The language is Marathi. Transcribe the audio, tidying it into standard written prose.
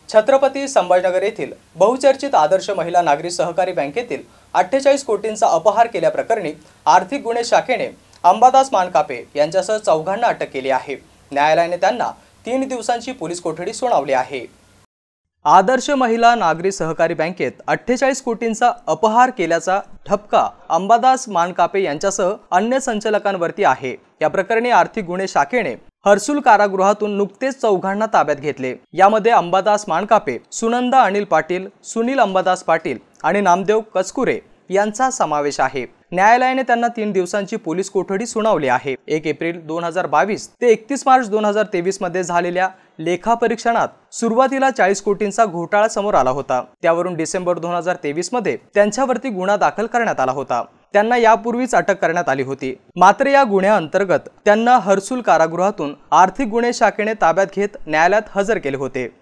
छत्रपती संभाजीनगर येथील बहुचर्चित आदर्श महिला नागरी सहकारी बँकेतील 48 कोटींचा अपहार केल्याप्रकरणी आर्थिक गुन्हे शाखेने अंबादास मानकापे यांच्यासह चौघांना अटक केली आहे। न्यायालयाने त्यांना 3 दिवसांची पोलीस कोठडी सुनावली आहे। आदर्श महिला नागरी सहकारी बँकेत 48 कोटींचा अपहार केल्याचा ठपका अंबादास मानकापे यांच्यासह अन्य संचालकांवरती आहे। या प्रकरणी आर्थिक गुन्हे शाखेने हर्सुल कारागृहातून नुकतेच चौघांना ताब्यात घेतले। यामध्ये अंबादास मानकापे, सुनंदा अनिल पाटील, सुनील अंबादास पाटील आणि नामदेव कचकुरे यांचा समावेश आहे। न्यायालयाने त्यांना 3 दिवसांची पोलीस कोठडी सुनावली आहे। 1 एप्रिल 2022 ते 31 मार्च 2023 मध्ये झालेल्या लेखापरीक्षणात सुरुवातीला 40 कोटींचा घोटाळा समोर आला होता। त्यावरून डिसेंबर 2023 मध्ये त्यांच्यावरती गुन्हा दाखल करण्यात आला होता। त्यांना यापूर्वीच अटक करण्यात आली होती। मात्र या गुन्ह्याअंतर्गत त्यांना हर्सुल कारागृहातून आर्थिक गुन्हे शाखेने ताब्यात घेत न्यायालयात हजर केले होते।